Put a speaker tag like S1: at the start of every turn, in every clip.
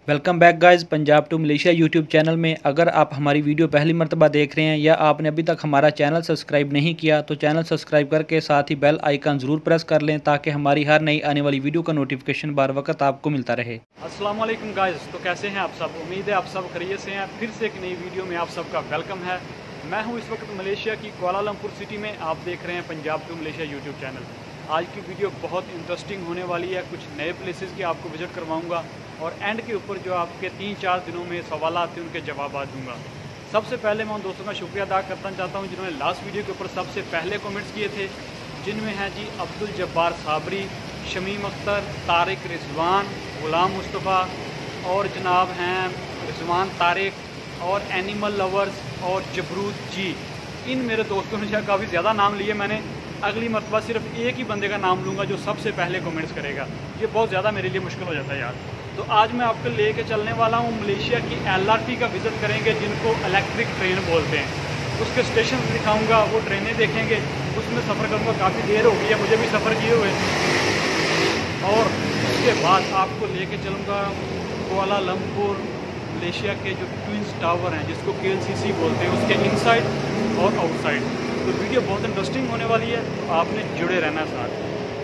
S1: Welcome back guys Punjab to Malaysia YouTube channel में। अगर आप हमारी वीडियो पहली मर्तबा देख रहे हैं या आपने अभी तक हमारा चैनल सब्सक्राइब नहीं किया तो चैनल सब्सक्राइब करके साथ ही बेल आइकन ज़रूर प्रेस कर लें ताकि हमारी हर नई आने वाली वीडियो का नोटिफिकेशन बार वक्त आपको मिलता रहे। अस्सलाम वालेकुम गाइस, तो कैसे हैं आप सब? उम्मीद है आप सब खैरियत से हैं। फिर से एक नई वीडियो में आप सबका वेलकम है। मैं हूँ इस वक्त मलेशिया की कुआलालंपुर सिटी में। आप देख रहे हैं Punjab to Malaysia YouTube channel. आज की वीडियो बहुत इंटरेस्टिंग होने वाली है। कुछ नए प्लेसेस की आपको विज़िट करवाऊंगा और एंड के ऊपर जो आपके 3-4 दिनों में सवाल आते हैं उनके जवाब दूंगा। सबसे पहले मैं उन दोस्तों का शुक्रिया अदा करना चाहता हूं जिन्होंने लास्ट वीडियो के ऊपर सबसे पहले कमेंट्स किए थे, जिनमें हैं जी अब्दुल जब्बार साबरी, शमीम अख्तर, तारिक रिजवान, गुलाम मुस्तफ़ा और जनाब हैं रिजवान तारिक और एनिमल लवर्स और जबरूद जी। इन मेरे दोस्तों ने काफ़ी ज़्यादा नाम लिए। मैंने अगली मरतबा सिर्फ एक ही बंदे का नाम लूँगा जो सबसे पहले कमेंट्स करेगा। ये बहुत ज़्यादा मेरे लिए मुश्किल हो जाता है यार। तो आज मैं आपको लेके चलने वाला हूँ मलेशिया की LRT का विज़िट करेंगे, जिनको इलेक्ट्रिक ट्रेन बोलते हैं। उसके स्टेशन दिखाऊंगा, वो ट्रेनें देखेंगे, उसमें सफ़र करूँगा। काफ़ी देर हो गई है मुझे भी सफ़र किए हुए। और उसके बाद आपको लेके चलूँगा कुआलालंपुर मलेशिया के जो ट्विंस टावर हैं, जिसको KLCC बोलते हैं, उसके इनसाइड और आउटसाइड। तो वीडियो बहुत इंटरेस्टिंग होने वाली है, तो आपने जुड़े रहना साथ।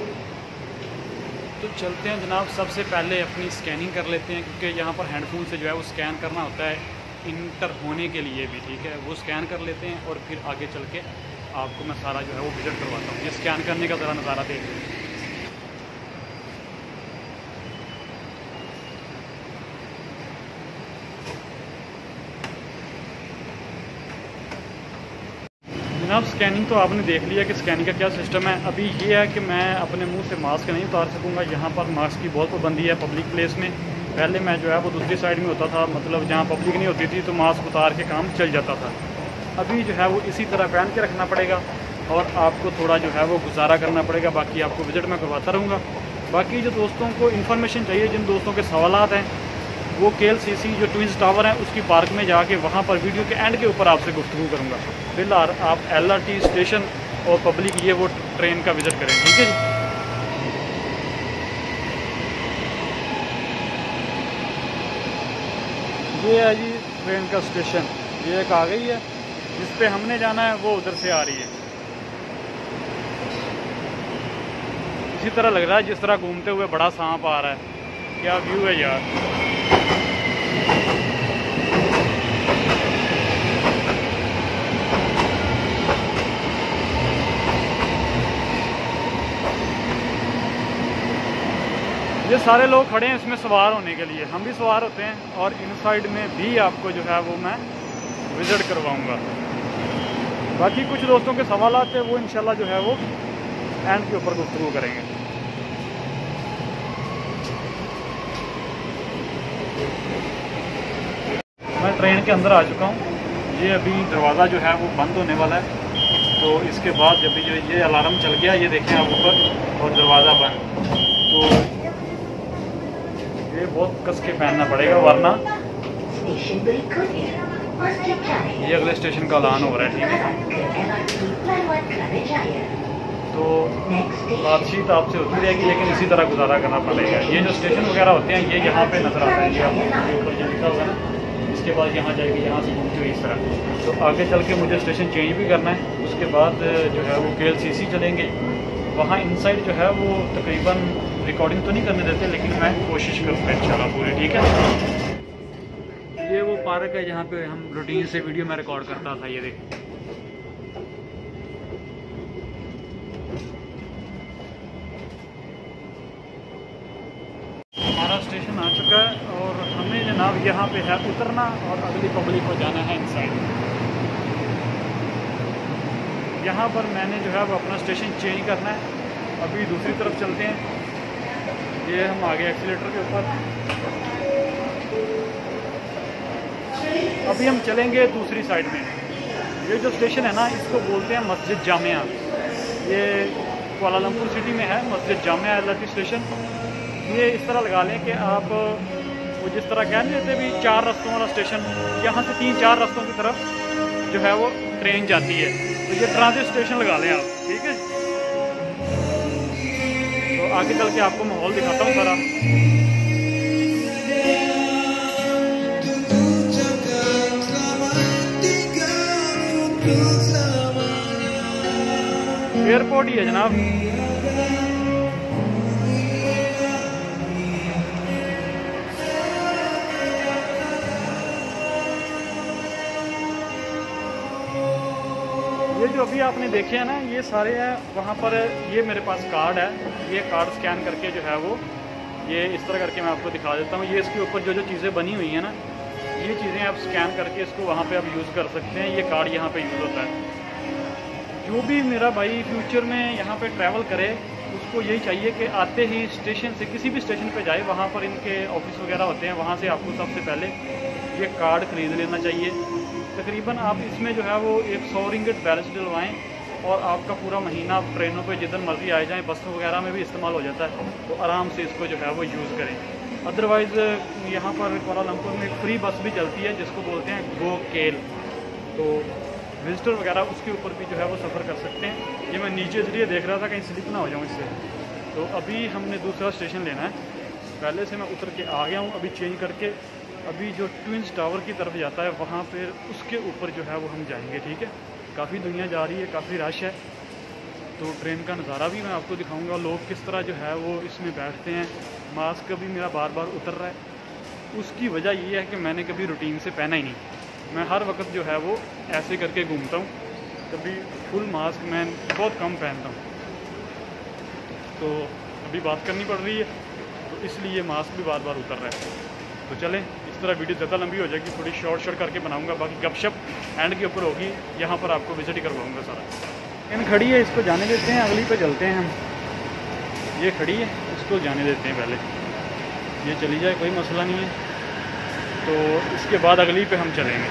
S1: तो चलते हैं जनाब। सबसे पहले अपनी स्कैनिंग कर लेते हैं, क्योंकि यहाँ पर हैंडफोन से जो है वो स्कैन करना होता है इंटर होने के लिए भी। ठीक है, वो स्कैन कर लेते हैं और फिर आगे चल के आपको मैं सारा जो है वो विजिट करवाता हूँ। ये स्कैन करने का ज़रा नज़ारा देख लें। जनाब स्कैनिंग तो आपने देख लिया कि स्कैनिंग का क्या सिस्टम है। अभी ये है कि मैं अपने मुंह से मास्क नहीं उतार सकूंगा। यहाँ पर मास्क की बहुत पाबंदी है पब्लिक प्लेस में। पहले मैं जो है वो दूसरी साइड में होता था, मतलब जहाँ पब्लिक नहीं होती थी, तो मास्क उतार के काम चल जाता था। अभी जो है वो इसी तरह पहन के रखना पड़ेगा और आपको थोड़ा जो है वो गुजारा करना पड़ेगा। बाकी आपको विजिट मैं करवाता रहूँगा। बाकी जो दोस्तों को इन्फॉर्मेशन चाहिए, जिन दोस्तों के सवालात हैं, वो KLCC जो ट्विंस टावर है उसकी पार्क में जाके वहाँ पर वीडियो के एंड के ऊपर आपसे गुफ्तगू करूँगा। फिलहाल आप LRT स्टेशन और पब्लिक ये वो ट्रेन का विज़िट करें। ठीक है जी। ये है जी ट्रेन का स्टेशन। ये एक आ गई है, जिस पे हमने जाना है वो उधर से आ रही है। इसी तरह लग रहा है जिस तरह घूमते हुए बड़ा सांप आ रहा है। क्या व्यू है यार। ये सारे लोग खड़े हैं इसमें सवार होने के लिए, हम भी सवार होते हैं। और इनसाइड में भी आपको जो है वो मैं विज़िट करवाऊंगा। बाकी कुछ दोस्तों के सवाल आते हैं, वो इंशाल्लाह जो है वो एंड के ऊपर गुफ्तगू करेंगे। मैं ट्रेन के अंदर आ चुका हूँ। ये अभी दरवाज़ा जो है वो बंद होने वाला है, तो इसके बाद जब भी जो ये अलार्म चल गया, ये देखें आप ऊपर, और दरवाज़ा बंद, तो ये बहुत कस के पहनना पड़ेगा, वरना ये अगले स्टेशन का ऐलान हो रहा है। ठीक है, तो बातचीत आपसे होती रहेगी, लेकिन इसी तरह गुजारा करना पड़ेगा। ये जो स्टेशन वगैरह होते हैं ये यहाँ पे नज़र आता है, ये आपको ऊपर जो लिखा हुआ है ना, इसके बाद यहाँ जाएगी, यहाँ से घूमती हुई इस तरह। तो आगे चल के मुझे स्टेशन चेंज भी करना है। उसके बाद जो है वो KLCC चलेंगे। वहाँ इनसाइड जो है वो तकरीबन रिकॉर्डिंग तो नहीं करने देते, लेकिन मैं कोशिश करूँगा इंशाल्लाह पूरी। ठीक है, ये वो पार्क है जहाँ पे हम रूटीन से वीडियो में रिकॉर्ड करता था। ये देखिए, हमारा स्टेशन आ चुका है और हमें जनाब यहाँ पे है उतरना और अगली पब्लिक को जाना है इनसाइड। यहाँ पर मैंने जो है वो अपना स्टेशन चेंज करना है। अभी दूसरी तरफ चलते हैं। ये हम आगे एक्सीलेटर के ऊपर। अभी हम चलेंगे दूसरी साइड में। ये जो स्टेशन है ना, इसको बोलते हैं मस्जिद जामिया। ये कुआलालंपुर सिटी में है मस्जिद जामिया LRT स्टेशन। ये इस तरह लगा लें कि आप वो जिस तरह कह नहीं देते भी 4 रास्तों वाला स्टेशन, यहाँ से 3-4 रास्तों की तरफ जो है वो ट्रेन जाती है, तो ये ट्रांजिट स्टेशन लगा लें आप। ठीक है, तो आगे चल के आपको माहौल दिखाता हूँ सारा। एयरपोर्ट ही है जनाब। ये जो अभी आपने देखे हैं ना, ये सारे हैं वहाँ पर। ये मेरे पास कार्ड है, ये कार्ड स्कैन करके जो है वो ये इस तरह करके मैं आपको दिखा देता हूँ। ये इसके ऊपर जो जो चीज़ें बनी हुई हैं ना, ये चीज़ें आप स्कैन करके इसको वहाँ पे आप यूज़ कर सकते हैं। ये कार्ड यहाँ पे यूज़ होता है। जो भी मेरा भाई फ्यूचर में यहाँ पे ट्रैवल करे, उसको यही चाहिए कि आते ही स्टेशन से किसी भी स्टेशन पे जाए, वहाँ पर इनके ऑफिस वगैरह होते हैं, वहाँ से आपको सबसे पहले ये कार्ड ख़रीद लेना चाहिए। तकरीबन आप इसमें जो है वो 100 रिंगिट बैलेंस डलवाएँ और आपका पूरा महीना आप ट्रेनों पे जिधर मर्जी आए जाएँ, बसों वगैरह में भी इस्तेमाल हो जाता है, तो आराम से इसको जो है वो यूज़ करें। अदरवाइज़ यहाँ पर कुआलालंपुर में एक फ्री बस भी चलती है जिसको बोलते हैं गो केल, तो विजिटर वगैरह उसके ऊपर भी जो है वो सफ़र कर सकते हैं। ये मैं नीचे इसलिए देख रहा था कहीं स्लिप ना हो जाऊँ इससे। तो अभी हमने दूसरा स्टेशन लेना है, पहले से मैं उतर के आ गया हूँ। अभी चेंज करके अभी जो ट्विंस टावर की तरफ जाता है वहाँ पर उसके ऊपर जो है वो हम जाएंगे। ठीक है, काफ़ी दुनिया जा रही है, काफ़ी रश है, तो ट्रेन का नज़ारा भी मैं आपको दिखाऊंगा, लोग किस तरह जो है वो इसमें बैठते हैं। मास्क भी मेरा बार बार उतर रहा है। उसकी वजह ये है कि मैंने कभी रूटीन से पहना ही नहीं, मैं हर वक्त जो है वो ऐसे करके घूमता हूँ, कभी फुल मास्क मैं बहुत कम पहनता हूँ। तो अभी बात करनी पड़ रही है, तो इसलिए मास्क भी बार बार उतर रहा है। तो चलें, इस तरह वीडियो ज़्यादा लंबी हो जाएगी, थोड़ी शॉर्ट करके बनाऊँगा, बाकी गपशप एंड के ऊपर होगी। यहाँ पर आपको विजिट ही करवाऊँगा सारा। इन खड़ी है, इसको जाने देते हैं, अगली पे चलते हैं हम। ये खड़ी है, इसको जाने देते हैं पहले, ये चली जाए कोई मसला नहीं है, तो इसके बाद अगली पे हम चलेंगे।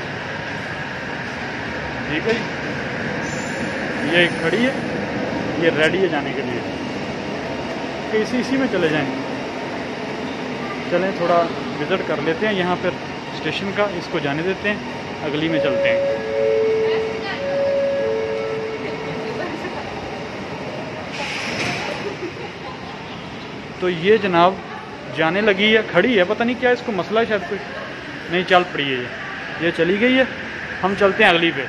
S1: ठीक है जी, ये खड़ी है, ये रेडी है जाने के लिए, कि इसी में चले जाएं। चलें थोड़ा विज़िट कर लेते हैं यहाँ पर स्टेशन का, इसको जाने देते हैं, अगली में चलते हैं। तो ये जनाब जाने लगी है, खड़ी है, पता नहीं क्या इसको मसला है, शायद कोई नहीं, चल पड़ी है ये चली गई है। हम चलते हैं अगली पे।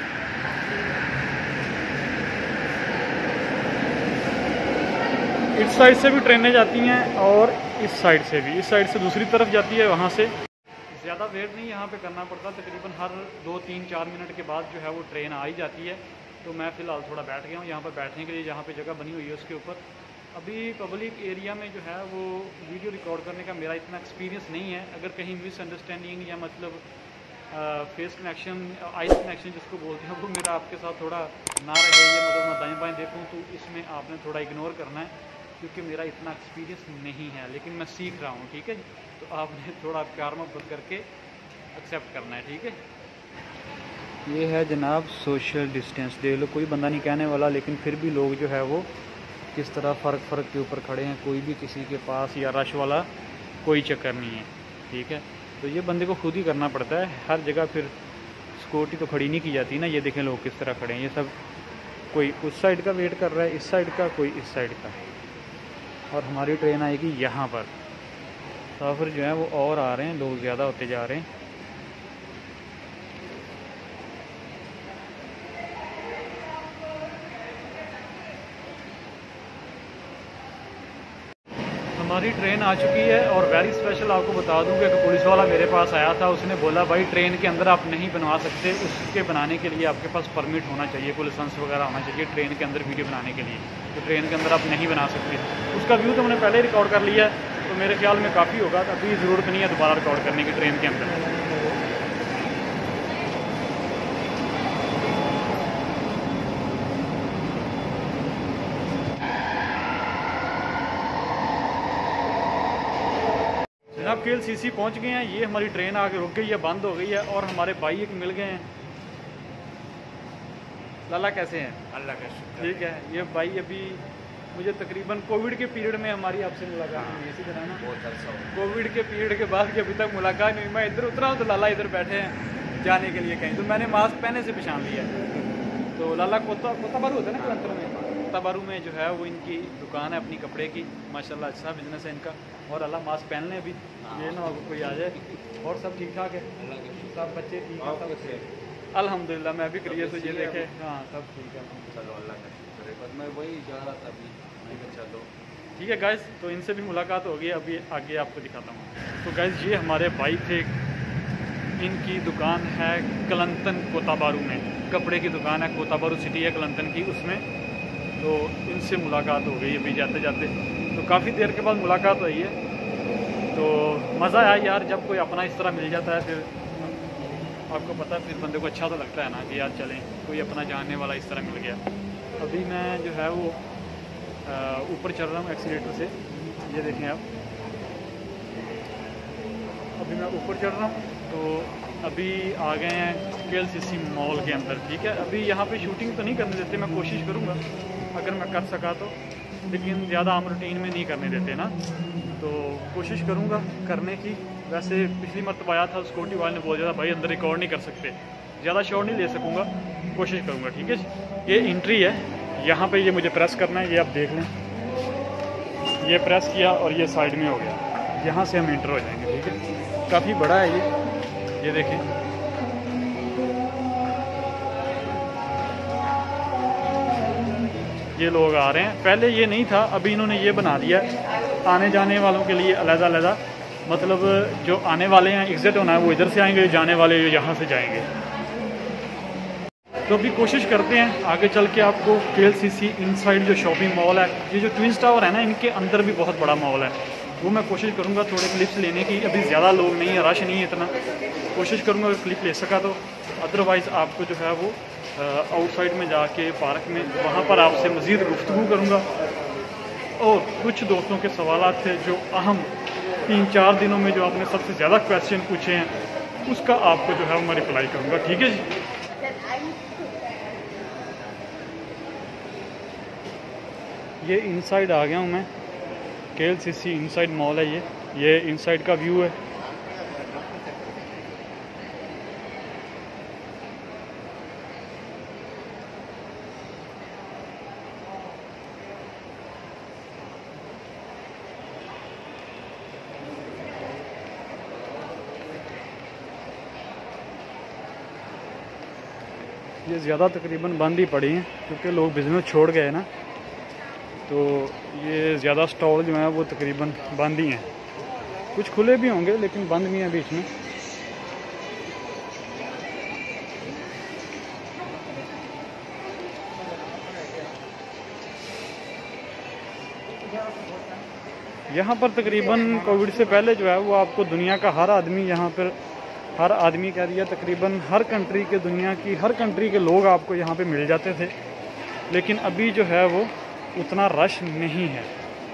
S1: इस साइड से भी ट्रेनें जाती हैं और इस साइड से भी, इस साइड से दूसरी तरफ जाती है। वहाँ से ज़्यादा वेट नहीं यहाँ पे करना पड़ता, तकरीबन हर 2-3-4 मिनट के बाद जो है वो ट्रेन आ ही जाती है। तो मैं फ़िलहाल थोड़ा बैठ गया हूँ यहाँ पर बैठने के लिए, जहाँ पे जगह बनी हुई है उसके ऊपर। अभी पब्लिक एरिया में जो है वो वीडियो रिकॉर्ड करने का मेरा इतना एक्सपीरियंस नहीं है। अगर कहीं मिसअंडरस्टैंडिंग या मतलब फेस कनेक्शन, आइस कनेक्शन जिसको बोलते हैं, वो मेरा आपके साथ थोड़ा ना रहे, या मतलब मैं दाएँ बाएँ देखूँ, तो इसमें आपने थोड़ा इग्नोर करना है, क्योंकि मेरा इतना एक्सपीरियंस नहीं है, लेकिन मैं सीख रहा हूँ। ठीक है, तो आपने थोड़ा प्यार मोहब्बत करके एक्सेप्ट करना है। ठीक है, ये है जनाब सोशल डिस्टेंस, देख लो, कोई बंदा नहीं कहने वाला, लेकिन फिर भी लोग जो है वो किस तरह फ़र्क के ऊपर खड़े हैं। कोई भी किसी के पास या रश वाला कोई चक्कर नहीं है। ठीक है, तो ये बंदे को खुद ही करना पड़ता है हर जगह, फिर सिक्योरिटी तो खड़ी नहीं की जाती ना। ये देखें लोग किस तरह खड़े हैं, ये सब कोई उस साइड का वेट कर रहा है, इस साइड का, कोई इस साइड का, और हमारी ट्रेन आएगी यहाँ पर। मुसाफिर जो है वो और आ रहे हैं, लोग ज़्यादा होते जा रहे हैं। हमारी ट्रेन आ चुकी है, और वेरी स्पेशल आपको बता दूं कि एक पुलिस वाला मेरे पास आया था, उसने बोला भाई ट्रेन के अंदर आप नहीं बनवा सकते, उसके बनाने के लिए आपके पास परमिट होना चाहिए, कोई लाइसेंस वगैरह होना चाहिए ट्रेन के अंदर वीडियो बनाने के लिए, तो ट्रेन के अंदर आप नहीं बना सकते। उसका व्यू तो मैंने पहले रिकॉर्ड कर लिया है, तो मेरे ख्याल में काफ़ी होगा, तो अभी ज़रूरत नहीं है दोबारा रिकॉर्ड करने की ट्रेन के अंदर। जनाब KLCC पहुंच गए हैं, ये हमारी ट्रेन आके रुक गई है, बंद हो गई है, और हमारे भाई एक मिल गए हैं। लाला कैसे हैं?
S2: अल्लाह का शुक्र।
S1: ठीक है, ये भाई अभी मुझे तकरीबन कोविड के पीरियड में हमारी आपसे मुलाकात हुई, इसी तरह ना,
S2: बहुत अच्छा हो।
S1: कोविड के पीरियड के बाद की अभी तक मुलाकात नहीं हुई। मैं इधर उतरा हूँ तो लाला इधर बैठे हैं जाने के लिए कहीं, तो मैंने मास्क पहने से पहचान लिया। तो लाला कोताबारू होता है ना कलंतर में, कोताबारू में जो है वो इनकी दुकान है अपनी कपड़े की, माशाल्लाह अच्छा बिजनेस है इनका। और अल्लाह मास्क पहन लें अभी, ये ना कोई आ जाए। और सब ठीक ठाक है?
S2: अल्लाह का शुक्र।
S1: सब बच्चे ठीक है?
S2: आप कैसे?
S1: अल्हम्दुलिल्लाह, मैं भी क्रिएट, तो ये देखे, हाँ सब ठीक है।
S2: चलो अल्लाह का शुक्र।
S1: करे, पर मैं वही जा रहा था अभी, मैं कहा चलो
S2: ठीक है गाइस। तो इनसे भी मुलाकात हो गई, अभी आगे आपको दिखाता हूँ। तो गाइस ये हमारे भाई थे, इनकी दुकान है कलंतन कोताबारू में, कपड़े की दुकान है, कोताबारू सिटी है कलंतन की, उसमें। तो इनसे मुलाकात हो गई अभी जाते जाते, तो काफ़ी देर के बाद मुलाकात हुई है। तो मज़ा आया यार, जब कोई अपना इस तरह मिल जाता है, फिर आपको पता है, फिर बंदे को अच्छा तो लगता है ना कि यार चलें, कोई अपना जानने वाला इस तरह मिल गया। अभी मैं जो है वो ऊपर चढ़ रहा हूँ एक्सीलेटर से, ये देखें आप, अभी मैं ऊपर चढ़ रहा हूँ। तो अभी आ गए हैं KLCC मॉल के अंदर, ठीक है। अभी यहाँ पे शूटिंग तो नहीं करने देते, मैं कोशिश करूँगा अगर मैं कर सका तो, लेकिन ज़्यादा हम रूटीन में नहीं करने देते ना, तो कोशिश करूँगा करने की। वैसे पिछली मरतबा आया था, सिक्योरिटी वाले ने बोल दिया था भाई अंदर रिकॉर्ड नहीं कर सकते, ज़्यादा शॉट नहीं ले सकूँगा, कोशिश करूँगा, ठीक है। ये एंट्री है, यहाँ पे ये मुझे प्रेस करना है, ये आप देख लें, ये प्रेस किया और ये साइड में हो गया, यहाँ से हम एंटर हो जाएंगे, ठीक है। काफ़ी बड़ा है ये देखें, ये लोग आ रहे हैं, पहले ये नहीं था, अभी इन्होंने ये बना दिया आने जाने वालों के लिए अलग-अलग, मतलब जो आने वाले हैं एग्ज़िट होना है वो इधर से आएंगे, जाने वाले यहाँ से जाएंगे। तो अभी कोशिश करते हैं आगे चल के आपको KLCC इनसाइड जो शॉपिंग मॉल है, ये जो ट्विंस टावर है ना, इनके अंदर भी बहुत बड़ा मॉल है, वो मैं कोशिश करूँगा थोड़े क्लिप्स लेने की। अभी ज़्यादा लोग नहीं है, रश नहीं है इतना, कोशिश करूँगा अगर क्लिप ले सका तो। अदरवाइज़ आपको जो है वो आउटसाइड में जाके पार्क में, वहाँ पर आपसे मज़ीद गुफ्तगू करूँगा। और कुछ दोस्तों के सवाल थे जो अहम 3-4 दिनों में जो आपने सबसे ज़्यादा क्वेश्चन पूछे हैं, उसका आपको जो है वो मैं रिप्लाई करूँगा, ठीक है जी। ये इनसाइड आ गया हूँ मैं, KLCC इनसाइड मॉल है ये इनसाइड का व्यू है। ये ज़्यादा तकरीबन बंद ही पड़ी हैं क्योंकि लोग बिज़नेस छोड़ गए ना, तो ये ज़्यादा स्टॉल जो हैं वो तकरीबन बंद ही हैं। कुछ खुले भी होंगे लेकिन बंद भी हैं बीच में। यहाँ पर तकरीबन कोविड से पहले जो है वो आपको दुनिया का हर आदमी, यहाँ पर हर आदमी कह दिया, तकरीबन हर कंट्री के, दुनिया की हर कंट्री के लोग आपको यहाँ पे मिल जाते थे, लेकिन अभी जो है वो उतना रश नहीं है।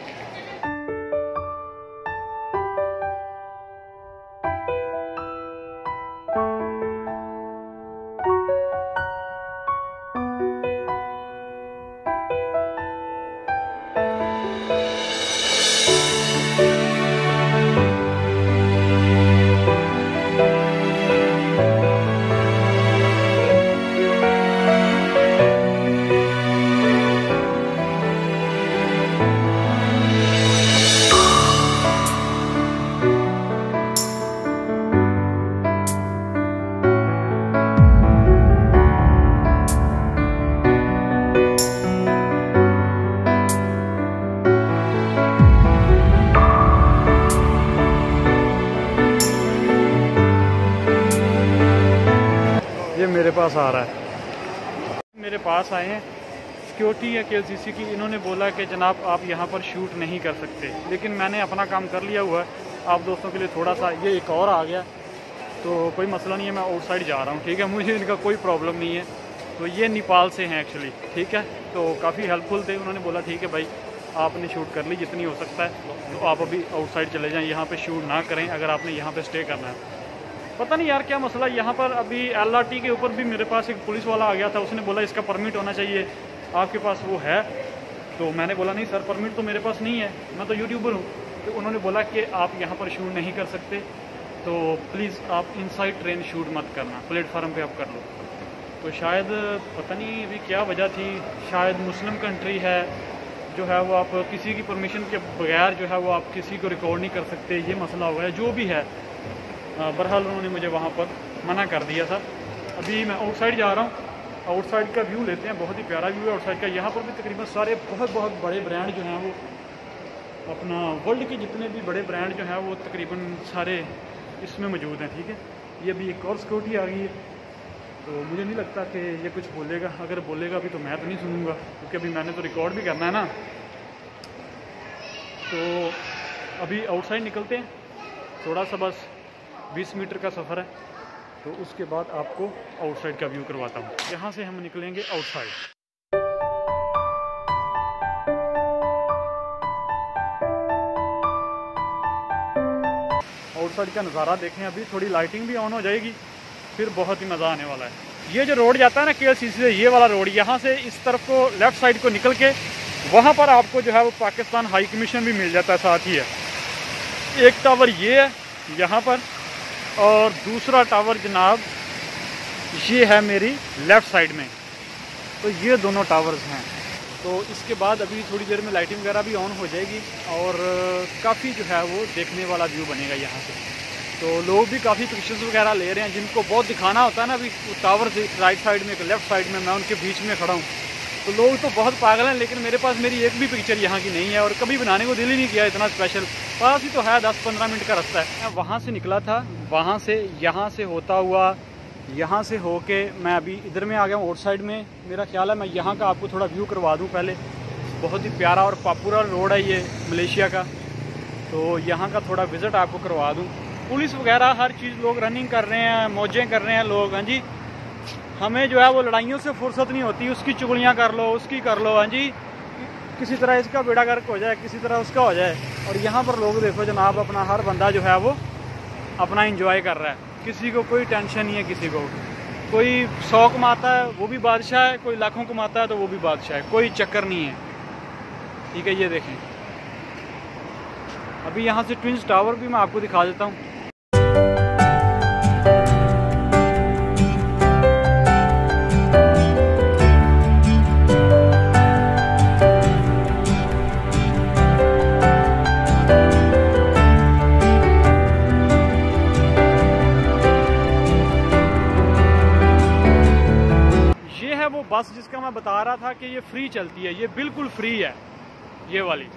S2: मेरे पास आ रहा है, मेरे पास आए हैं सिक्योरिटी है KLCC की। इन्होंने बोला कि जनाब आप यहाँ पर शूट नहीं कर सकते, लेकिन मैंने अपना काम कर लिया हुआ है। आप दोस्तों के लिए थोड़ा सा, ये एक और आ गया तो कोई मसला नहीं है, मैं आउटसाइड जा रहा हूँ, ठीक है, मुझे इनका कोई प्रॉब्लम नहीं है। तो ये नेपाल से हैं एक्चुअली, ठीक है, तो काफ़ी हेल्पफुल थे। उन्होंने बोला ठीक है भाई आपने शूट कर ली जितनी हो सकता है, तो आप अभी आउटसाइड चले जाएँ, यहाँ पे शूट ना करें अगर आपने यहाँ पे स्टे करना है। पता नहीं यार क्या मसला, यहाँ पर अभी LRT के ऊपर भी मेरे पास एक पुलिस वाला आ गया था, उसने बोला इसका परमिट होना चाहिए, आपके पास वो है? तो मैंने बोला नहीं सर, परमिट तो मेरे पास नहीं है, मैं तो यूट्यूबर हूँ। तो उन्होंने बोला कि आप यहाँ पर शूट नहीं कर सकते, तो प्लीज़ आप इनसाइड ट्रेन शूट मत करना, प्लेटफार्म पे आप कर लो। तो शायद पता नहीं अभी क्या वजह थी, शायद मुस्लिम कंट्री है जो है वो आप किसी की परमिशन के बगैर जो है वो आप किसी को रिकॉर्ड नहीं कर सकते, ये मसला हुआ है, जो भी है। बहरहाल उन्होंने मुझे वहाँ पर मना कर दिया था। अभी मैं आउटसाइड जा रहा हूँ, आउटसाइड का व्यू लेते हैं। बहुत ही प्यारा व्यू है आउटसाइड का। यहाँ पर भी तकरीबन सारे बहुत बड़े ब्रांड जो हैं वो अपना वर्ल्ड के जितने भी बड़े ब्रांड जो हैं वो तकरीबन सारे इसमें मौजूद हैं। ठीक है, ये अभी एक और सिक्योरिटी आ गई है, तो मुझे नहीं लगता कि ये कुछ बोलेगा। अगर बोलेगा भी तो मैं तो नहीं सुनूंगा, क्योंकि अभी मैंने तो रिकॉर्ड भी करना है ना। तो अभी आउटसाइड निकलते हैं, थोड़ा सा बस 20 मीटर का सफ़र है, तो उसके बाद आपको आउटसाइड का व्यू करवाता हूँ। यहाँ से हम निकलेंगे आउटसाइड। आउटसाइड का नज़ारा देखें। अभी थोड़ी लाइटिंग भी ऑन हो जाएगी, फिर बहुत ही मज़ा आने वाला है। ये जो रोड जाता है ना KLCC से, ये वाला रोड, यहाँ से इस तरफ को लेफ़्ट साइड को निकल के वहाँ पर आपको जो है वो पाकिस्तान हाई कमीशन भी मिल जाता है, साथ ही है। एक टावर ये है यहाँ पर, और दूसरा टावर जनाब ये है मेरी लेफ़्ट साइड में। तो ये दोनों टावर्स हैं। तो इसके बाद अभी थोड़ी देर में लाइटिंग वगैरह भी ऑन हो जाएगी, और काफ़ी जो है वो देखने वाला व्यू बनेगा यहाँ से। तो लोग भी काफ़ी पिक्चर्स वगैरह ले रहे हैं, जिनको बहुत दिखाना होता है ना। अभी टावर से राइट साइड में, लेफ़्ट साइड में, मैं उनके बीच में खड़ा हूँ, तो लोग तो बहुत पागल हैं। लेकिन मेरे पास मेरी एक भी पिक्चर यहाँ की नहीं है, और कभी बनाने को दिल ही नहीं किया इतना स्पेशल। पास ही तो है, 10-15 मिनट का रास्ता है। मैं वहाँ से निकला था, वहाँ से यहाँ से होता हुआ यहाँ से होके मैं अभी इधर में आ गया हूँ आउटसाइड में। मेरा ख्याल है मैं यहाँ का आपको थोड़ा व्यू करवा दूँ पहले। बहुत ही प्यारा और पॉपुलर रोड है ये मलेशिया का, तो यहाँ का थोड़ा विज़िट आपको करवा दूँ। पुलिस वगैरह हर चीज़, लोग रनिंग कर रहे हैं, मौजें कर रहे हैं लोग। हाँ जी, हमें जो है वो लड़ाइयों से फुर्सत नहीं होती। उसकी चुगलियाँ कर लो, उसकी कर लो, हाँ जी, किसी तरह इसका बेड़ा गर्क हो जाए, किसी तरह उसका हो जाए। और यहाँ पर लोग देखो जनाब, अपना हर बंदा जो है वो अपना इंजॉय कर रहा है। किसी को कोई टेंशन नहीं है, किसी को कोई 100 कमाता है वो भी बादशाह है, कोई लाखों कमाता है तो वो भी बादशाह है, कोई चक्कर नहीं है। ठीक है, ये देखें। अभी यहाँ से ट्विंस टावर भी मैं आपको दिखा देता हूँ। वो बस जिसका मैं बता रहा था कि ये फ्री चलती है, ये बिल्कुल फ्री है ये वाली।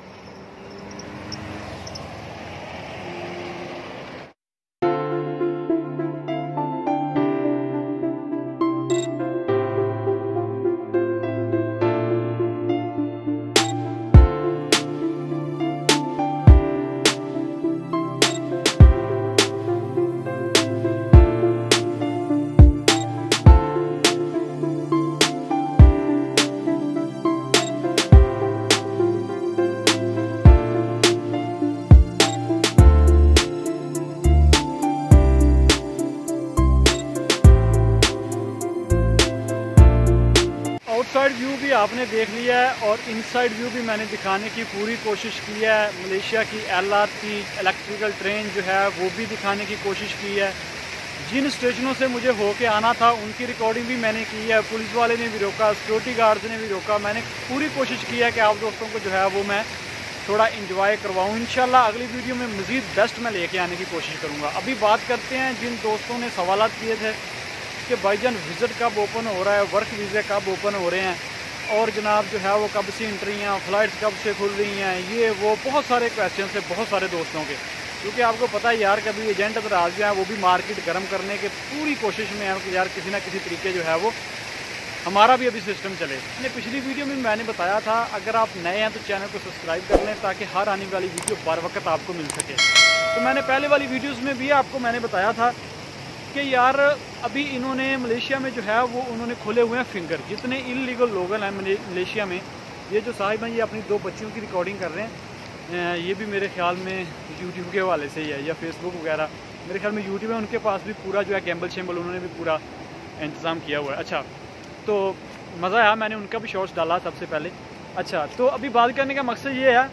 S2: आउटसाइड व्यू भी आपने देख लिया है, और इनसाइड व्यू भी मैंने दिखाने की पूरी कोशिश की है। मलेशिया की LRT इलेक्ट्रिकल ट्रेन जो है वो भी दिखाने की कोशिश की है। जिन स्टेशनों से मुझे होके आना था उनकी रिकॉर्डिंग भी मैंने की है। पुलिस वाले ने भी रोका, सिक्योरिटी गार्ड्स ने भी रोका। मैंने पूरी कोशिश की है कि आप दोस्तों को जो है वो मैं थोड़ा इंजॉय करवाऊँ। इंशाल्लाह अगली वीडियो में मज़ीद बेस्ट मैं लेके आने की कोशिश करूँगा। अभी बात करते हैं जिन दोस्तों ने सवाल किए थे कि भाईजान विज़िट कब ओपन हो रहा है, वर्क वीज़े कब ओपन हो रहे हैं, और जनाब जो है वो कब से एंट्री हैं, फ़्लाइट्स कब से खुल रही हैं, ये वो बहुत सारे क्वेश्चन है बहुत सारे दोस्तों के। क्योंकि आपको पता है यार, कभी एजेंट अदराज जो है वो भी मार्केट गर्म करने के पूरी कोशिश में है कि यार किसी ना किसी तरीके जो है वो हमारा भी अभी सिस्टम चले। मैंने पिछली वीडियो में मैंने बताया था, अगर आप नए हैं तो चैनल को सब्सक्राइब कर लें ताकि हर आने वाली वीडियो बर वक्त आपको मिल सके। तो मैंने पहले वाली वीडियोज़ में भी आपको मैंने बताया था कि यार अभी इन्होंने मलेशिया में जो है वो उन्होंने खोले हुए हैं फिंगर। जितने इलीगल लोग हैं मलेशिया में, ये जो साहिब हैं ये अपनी 2 बच्चियों की रिकॉर्डिंग कर रहे हैं। ये भी मेरे ख्याल में यूट्यूब के हवाले से ही है या फेसबुक वगैरह। मेरे ख्याल में यूट्यूब है, उनके पास भी पूरा जो है गैम्बल शैम्बल उन्होंने भी पूरा इंतज़ाम किया हुआ है। अच्छा, तो मज़ा आया, मैंने उनका भी शॉर्ट्स डाला सबसे पहले। अच्छा, तो अभी बात करने का मकसद ये है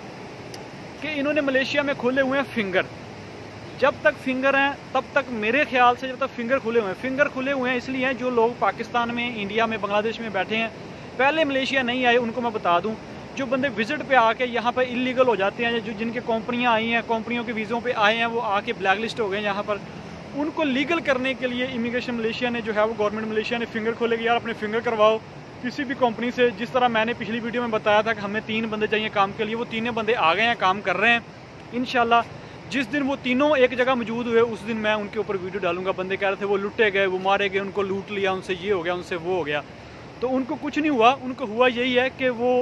S2: कि इन्होंने मलेशिया में खोले हुए हैं फिंगर। जब तक फिंगर हैं तब तक मेरे ख्याल से, जब तक फिंगर खुले हुए हैं, फिंगर खुले हुए हैं इसलिए हैं जो लोग पाकिस्तान में, इंडिया में, बांग्लादेश में बैठे हैं, पहले मलेशिया नहीं आए, उनको मैं बता दूं, जो बंदे विजिट पे आके यहाँ पर इलीगल हो जाते हैं, जो जिनके कंपनियाँ आई हैं, कंपनियों के वीज़ों पे आए हैं, वो आके ब्लैक लिस्ट हो गए यहाँ पर, उनको लीगल करने के लिए इमिग्रेशन मलेशिया ने जो है वो गवर्नमेंट मलेशिया ने फिंगर खोले कि यार अपने फिंगर करवाओ किसी भी कंपनी से। जिस तरह मैंने पिछली वीडियो में बताया था कि हमें 3 बंदे चाहिए काम के लिए, वो 3 बंदे आ गए हैं, काम कर रहे हैं इंशाल्लाह। जिस दिन वो तीनों एक जगह मौजूद हुए उस दिन मैं उनके ऊपर वीडियो डालूंगा। बंदे कह रहे थे वो लुटे गए, वो मारे गए, उनको लूट लिया, उनसे ये हो गया, उनसे वो हो गया। तो उनको कुछ नहीं हुआ, उनको हुआ यही है कि वो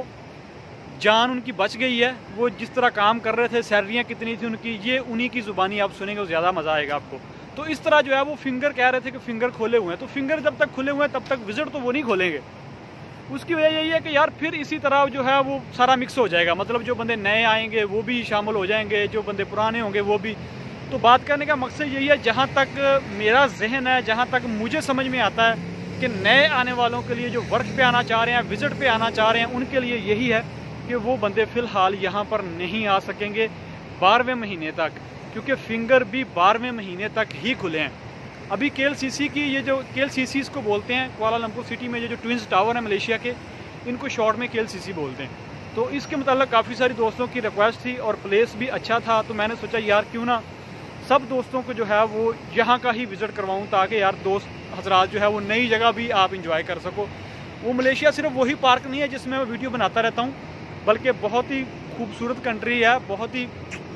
S2: जान उनकी बच गई है। वो जिस तरह काम कर रहे थे, सैलरियाँ कितनी थी उनकी, ये उन्हीं की ज़ुबानी आप सुनेंगे तो ज़्यादा मज़ा आएगा आपको। तो इस तरह जो है वो फिंगर कह रहे थे कि फिंगर खोले हुए हैं, तो फिंगर जब तक खुले हुए हैं तब तक विजिट तो वो नहीं खोलेंगे। उसकी वजह यही है कि यार फिर इसी तरह जो है वो सारा मिक्स हो जाएगा, मतलब जो बंदे नए आएंगे वो भी शामिल हो जाएंगे, जो बंदे पुराने होंगे वो भी। तो बात करने का मकसद यही है, जहाँ तक मेरा जहन है, जहाँ तक मुझे समझ में आता है कि नए आने वालों के लिए जो वर्क पे आना चाह रहे हैं, विजिट पे आना चाह रहे हैं, उनके लिए यही है कि वो बंदे फ़िलहाल यहाँ पर नहीं आ सकेंगे 12वें महीने तक, क्योंकि फिंगर भी 12वें महीने तक ही खुले हैं। अभी KLCC की ये जो KLCC इसको बोलते हैं, कुआलालंपुर सिटी में ये जो ट्विंस टावर है मलेशिया के, इनको शॉर्ट में KLCC बोलते हैं। तो इसके मतलब काफ़ी सारी दोस्तों की रिक्वेस्ट थी और प्लेस भी अच्छा था, तो मैंने सोचा यार क्यों ना सब दोस्तों को जो है वो यहाँ का ही विज़िट करवाऊँ, ताकि यार दोस्त हजरात जो है वो नई जगह भी आप इंजॉय कर सको। वो मलेशिया सिर्फ वही पार्क नहीं है जिसमें मैं वीडियो बनाता रहता हूँ, बल्कि बहुत ही खूबसूरत कंट्री है, बहुत ही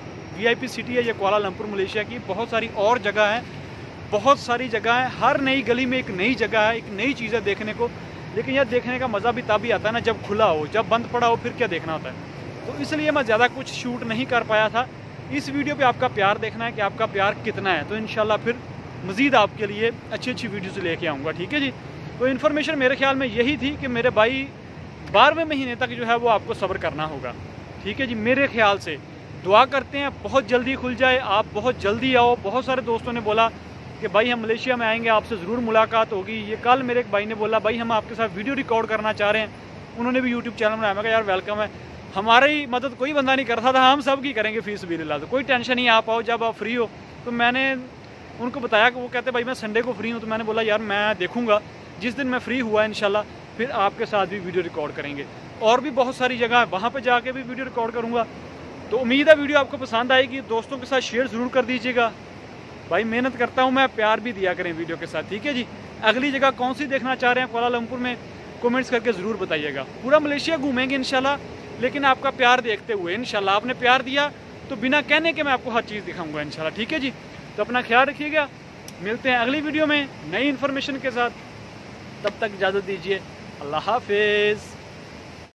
S2: VIP सिटी है ये कुआलालंपुर मलेशिया की। बहुत सारी और जगह हैं, बहुत सारी जगह है, हर नई गली में एक नई जगह है, एक नई चीज़ है देखने को। लेकिन यह देखने का मज़ा भी तभी आता है ना जब खुला हो, जब बंद पड़ा हो फिर क्या देखना होता है। तो इसलिए मैं ज़्यादा कुछ शूट नहीं कर पाया था। इस वीडियो पे आपका प्यार देखना है कि आपका प्यार कितना है, तो इंशाल्लाह फिर मज़ीद आपके लिए अच्छी अच्छी वीडियोज़ लेके आऊँगा, ठीक है जी। तो इन्फॉर्मेशन मेरे ख्याल में यही थी कि मेरे भाई 12वें महीने तक जो है वो आपको सब्र करना होगा, ठीक है जी। मेरे ख्याल से दुआ करते हैं बहुत जल्दी खुल जाए, आप बहुत जल्दी आओ। बहुत सारे दोस्तों ने बोला कि भाई हम मलेशिया में आएंगे, आपसे ज़रूर मुलाकात होगी। ये कल मेरे एक भाई ने बोला भाई हम आपके साथ वीडियो रिकॉर्ड करना चाह रहे हैं, उन्होंने भी यूट्यूब चैनल बनाया। मैं कहा यार वेलकम है, हमारी मदद कोई बंदा नहीं करता था, हम सब की करेंगे फी सबिलिल्लाह। तो कोई टेंशन नहीं, आप आओ जब आप फ्री हो। तो मैंने उनको बताया कि वो कहते भाई मैं संडे को फ्री हूँ, तो मैंने बोला यार मैं देखूँगा, जिस दिन मैं फ्री हुआ इंशाल्लाह फिर आपके साथ भी वीडियो रिकॉर्ड करेंगे। और भी बहुत सारी जगह है, वहाँ पर जाके भी वीडियो रिकॉर्ड करूँगा। तो उम्मीद है वीडियो आपको पसंद आएगी, दोस्तों के साथ शेयर ज़रूर कर दीजिएगा। भाई मेहनत करता हूँ मैं, प्यार भी दिया करें वीडियो के साथ, ठीक है जी। अगली जगह कौन सी देखना चाह रहे हैं कुआलालंपुर में, कमेंट्स करके ज़रूर बताइएगा। पूरा मलेशिया घूमेंगे इंशाल्लाह, लेकिन आपका प्यार देखते हुए इंशाल्लाह। आपने प्यार दिया तो बिना कहने के मैं आपको हर चीज़ दिखाऊंगा इंशाल्लाह, ठीक है जी। तो अपना ख्याल रखिएगा, मिलते हैं अगली वीडियो में नई इन्फॉर्मेशन के साथ। तब तक इजाज़त दीजिए, अल्लाह हाफिज़।